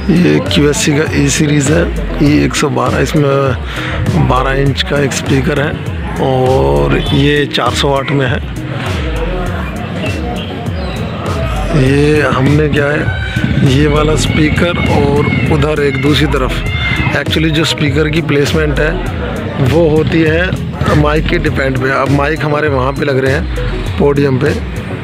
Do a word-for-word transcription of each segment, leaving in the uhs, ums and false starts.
ये Q S C का ई series है, ई एक सौ बारह। इसमें बारह इंच का एक स्पीकर है और ये चार सौ वाट में है। ये हमने क्या है, ये वाला स्पीकर और उधर एक दूसरी तरफ एक्चुअली जो स्पीकर की प्लेसमेंट है वो होती है माइक के डिपेंड पे। अब माइक हमारे वहाँ पे लग रहे हैं पोडियम पे,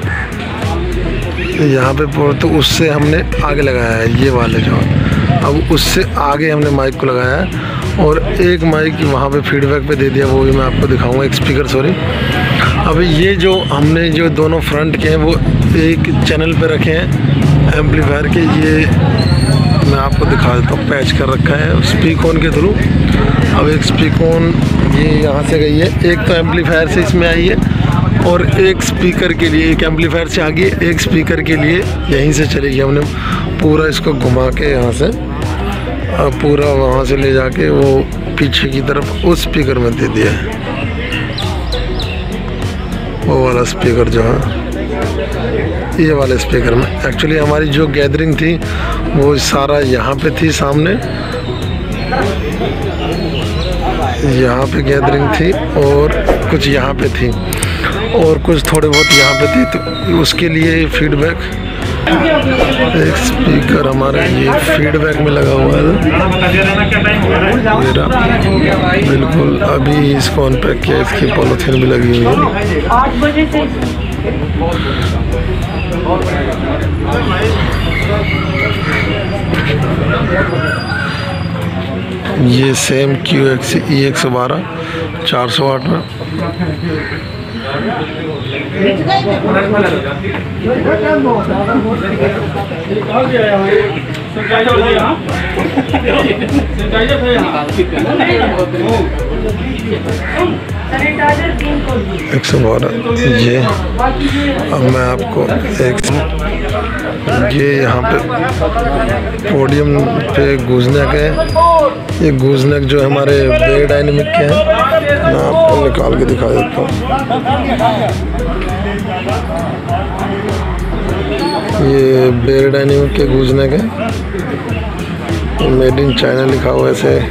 यहाँ पे, तो उससे हमने आगे लगाया है ये वाले जो, अब उससे आगे हमने माइक को लगाया है और एक माइक वहाँ पे फीडबैक पे दे दिया, वो भी मैं आपको दिखाऊंगा, एक स्पीकर सॉरी। अब ये जो हमने जो दोनों फ्रंट के हैं वो एक चैनल पे रखे हैं एम्पलीफायर के, ये मैं आपको दिखा देता हूँ, पैच कर रखा है स्पीकॉन के थ्रू। अब एक स्पीकॉन ये यहाँ से गई है, एक तो एम्पलीफायर से इसमें आई है और एक स्पीकर के लिए, एक एम्पलीफायर से आ गई, एक स्पीकर के लिए यहीं से चलेगी। हमने पूरा इसको घुमा के यहाँ से पूरा वहाँ से ले जाके वो पीछे की तरफ उस स्पीकर में दे दिया है, वो वाला स्पीकर जो है ये वाले स्पीकर में। एक्चुअली हमारी जो गैदरिंग थी वो सारा यहाँ पे थी, सामने यहाँ पे गैदरिंग थी और कुछ यहाँ पे थी और कुछ थोड़े बहुत यहाँ पे थी, तो उसके लिए फीडबैक एक स्पीकर हमारा ये फीडबैक में लगा हुआ है मेरा, बिल्कुल अभी इसको अनपैक किया, इसकी पॉलीथीन भी लगी हुई है। आठ बजे से ये सेम क्यू एक्स ई एक सौ बारह चार सौ वाट में। एक सौ बारह ये, अब मैं आपको एक ये यहाँ पे पोडियम पे गूंजनेक है, ये गूंजनेक जो हमारे बेयर डायनेमिक के हैं, मैं आपको निकाल के दिखा देता हूँ। ये बेयर डायनेमिक के गूंजनेक है, मेड इन चाइना लिखा हुआ है ऐसे।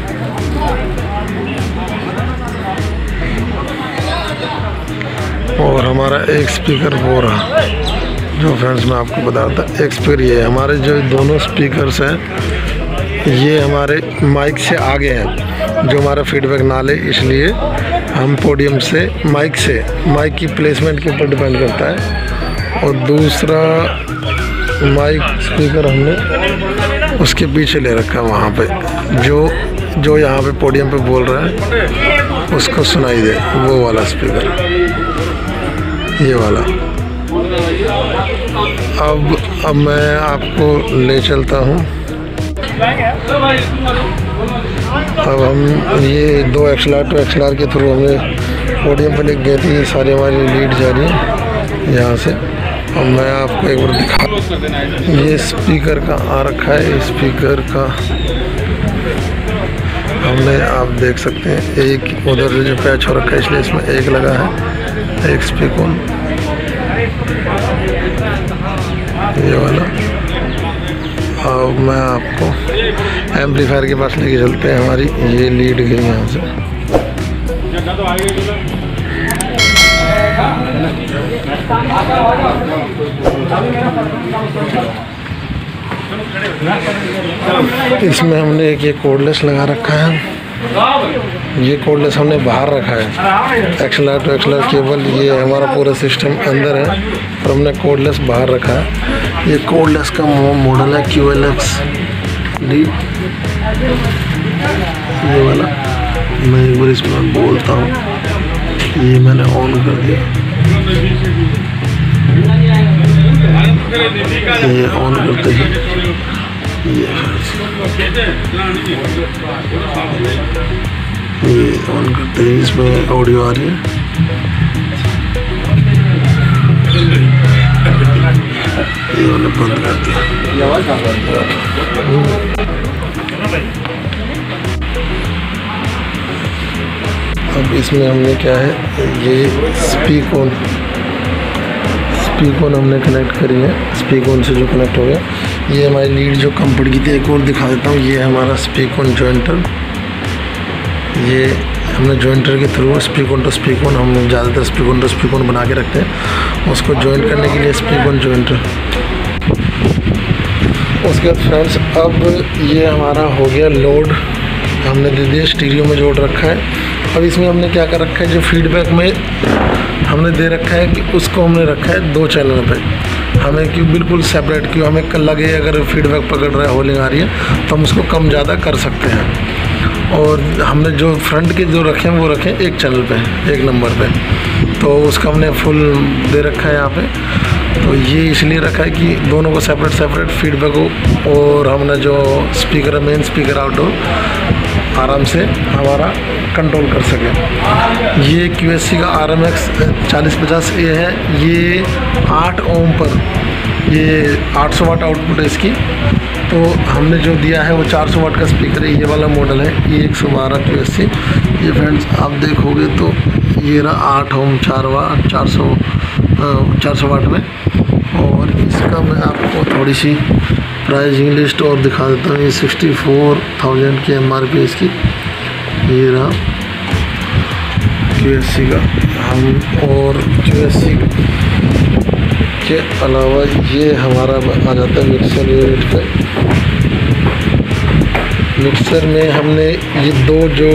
और हमारा एक स्पीकर वो रहा जो फ्रेंड्स मैं आपको बता था, एक स्पीकर ये है। हमारे जो दोनों स्पीकर्स हैं ये हमारे माइक से आगे हैं, जो हमारा फीडबैक ना ले, इसलिए हम पोडियम से माइक से माइक की प्लेसमेंट के ऊपर डिपेंड करता है। और दूसरा माइक स्पीकर हमने उसके पीछे ले रखा है, वहाँ पे जो जो यहाँ पे पोडियम पे बोल रहा है उसको सुनाई दे, वो वाला स्पीकर, ये वाला। अब अब मैं आपको ले चलता हूँ। अब हम ये दो एक्सएलआर टू एक्सएलआर के थ्रू हमने पोडियम पर लेके गए थे, ये सारी हमारी लीड जा रही है यहाँ से। अब मैं आपको एक बार दिखा, ये स्पीकर का आ रखा है, स्पीकर का हमने आप देख सकते हैं एक उधर से जो पैच हो रखा है इसलिए इसमें एक लगा है, एक स्पीकर ये वाला। अब मैं आपको एम्पलीफायर के पास लेके चलते हैं, हमारी ये लीड गई यहाँ से। इसमें हमने एक ये कोर्डलेस लगा रखा है, ये कोर्डलेस हमने बाहर रखा है। एक्सएलआर टू एक्सएलआर केबल, ये हमारा पूरा सिस्टम अंदर है और हमने कोर्डलेस बाहर रखा है। ये कोर्डलेस का मॉडल है क्यू एल एक्स डी, ये वाला। मैं एक बार इसमें बोलता हूँ, ये मैंने ऑन कर दिया, ये ऑन करते ही ये ये ऑन करते ही इसमें ऑडियो आ रही है। ये वाला बंद कर दिया। अब इसमें हमने क्या है, ये स्पीकॉन स्पीकॉन हमने कनेक्ट करी है, स्पीकॉन से जो कनेक्ट हो गया ये हमारी लीड जो कम पड़ गई थी, एक और दिखा देता हूँ। ये हमारा स्पीक ऑन जॉइंटर, ये हमने जॉइंटर के through speak on to speak on, हम ज़्यादातर speak on to speak on बना के रखते हैं, उसको जॉइन करने के लिए स्पीक ऑन जॉइंटर। उसके बाद फ्रेंड्स अब ये हमारा हो गया लोड, हमने दे दिया स्टीरियो में जोड़ रखा है। अब इसमें हमने क्या कर रखा है, जो फीडबैक में हमने दे रखा है कि उसको हमने रखा है दो चैनल पे, हमें क्यों बिल्कुल सेपरेट, क्यों हमें लगे अगर फीडबैक पकड़ रहा है, होलिंग आ रही है तो हम उसको कम ज़्यादा कर सकते हैं। और हमने जो फ्रंट के जो रखे हैं वो रखे हैं एक चैनल पे, एक नंबर पे, तो उसका हमने फुल दे रखा है यहाँ पे। तो ये इसलिए रखा है कि दोनों को सेपरेट सेपरेट फीडबैक हो और हमने जो स्पीकर है, मेन स्पीकर आउटडोर, आराम से हमारा कंट्रोल कर सके। ये क्यू एस सी का आर एम एक्स चालीस पचास ए है, ये आठ ओम पर, ये आठ सौ वाट आउटपुट है इसकी। तो हमने जो दिया है वो चार सौ वाट का स्पीकर है, ये वाला मॉडल है, ये एक सौ बारह क्यू एस सी। ये फ्रेंड्स आप देखोगे तो ये रहा आठ ओम चार वाट चार सौ चार सौ वाट में। और इसका मैं आपको थोड़ी सी प्राइसिंग लिस्ट और दिखा देता हूँ। ये सिक्सटी फोर थाउजेंड की एम आर पी इसकी, ये रहा क्यू एस सी का। हम और क्यू एस सी के अलावा ये हमारा आ जाता है मिक्सर यूनिट पे। मिक्सर में हमने ये दो जो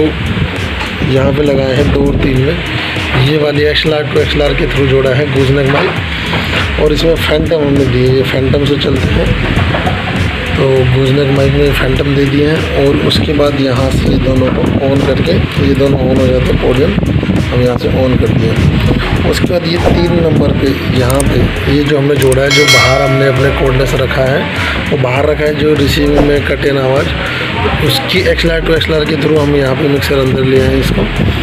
यहाँ पे लगाए हैं, दो और तीन में, ये वाली X L R to X L R के थ्रू जोड़ा है गूजनेक माइक, और इसमें फैंटम हमने दिए, ये फैंटम से चलते हैं, तो गूजनेक माइक में फैंटम दे दिए हैं। और उसके बाद यहाँ से ये दोनों को ऑन करके, ये दोनों ऑन हो जाते हैं, पोडियम हम यहाँ से ऑन कर दिए। उसके बाद ये तीन नंबर पे यहाँ पे ये जो हमने जोड़ा है, जो बाहर हमने अपने कोर्डलेस रखा है वो बाहर रखा है, जो रिसीविंग में कटे ना आवाज़, उसकी X L R to X L R के थ्रू हम यहाँ पे मिक्सर अंदर ले आए इसको,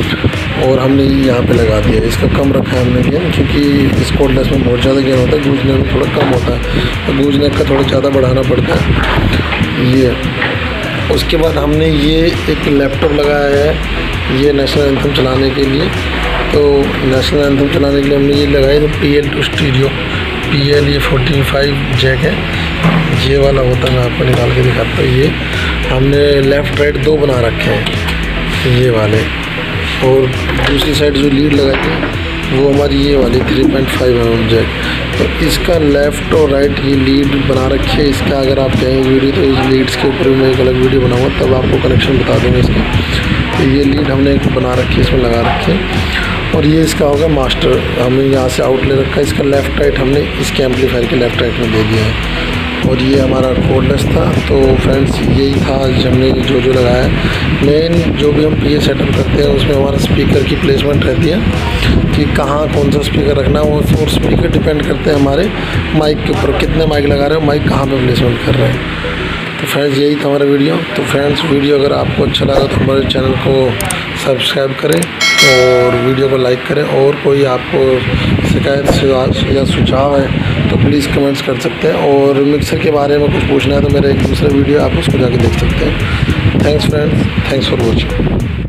और हमने यहाँ पे लगा दिया। इसका कम रखा है हमने गेन, क्योंकि इस कोर्डलेस में बहुत ज़्यादा गेन होता है, गूजनेक में थोड़ा कम होता है, तो गूजनेक का थोड़ा ज़्यादा बढ़ाना पड़ता है ये। उसके बाद हमने ये एक लैपटॉप लगाया है, ये नेशनल एंथम चलाने के लिए। तो नेशनल एंथम चलाने के लिए हमने ये लगाया, तो P L to stereo, P L ये फोर्टी फाइव जैक है, ये वाला होता है, मैं आपको निकाल के दिखाता हूँ। ये हमने लेफ़्ट राइट दो बना रखे हैं ये वाले, और दूसरी साइड जो लीड लगाई है वो हमारी ये वाली three point five M M jack. तो इसका लेफ़्ट और राइट ये लीड बना रखी है। इसका अगर आप कहेंगे वीडियो, तो इस लीड्स के ऊपर मैं एक अलग वीडियो बनाऊँगा, तब आपको कनेक्शन बता दूँगा इसका। तो ये लीड हमने एक बना रखी है, इसमें लगा रखी है। और ये इसका होगा मास्टर, हमने यहाँ से आउट ले रखा है, इसका लेफ़्ट राइट हमने इसके एम्पलीफायर के लेफ़्ट राइट में दे दिया है। और ये हमारा कोर्डलेस था। तो फ्रेंड्स यही था आज हमने जो जो लगाया है। मेन जो भी हम पी ए सेटअप करते हैं उसमें हमारा स्पीकर की प्लेसमेंट रहती है कि कहाँ कौन सा स्पीकर रखना है, वो और स्पीकर डिपेंड करते हैं हमारे माइक के ऊपर, कितने माइक लगा रहे हो, माइक कहाँ पे प्लेसमेंट कर रहे हैं। तो फ्रेंड्स यही था हमारा वीडियो। तो फ्रेंड्स वीडियो अगर आपको अच्छा लगा तो हमारे चैनल को सब्सक्राइब करें और वीडियो को लाइक करें। और कोई आपको शिकायत या सुझाव है तो प्लीज़ कमेंट्स कर सकते हैं। और मिक्सर के बारे में कुछ पूछना है तो मेरा एक दूसरा वीडियो आप उसको जाके देख सकते हैं। Thanks friends, thanks for watching.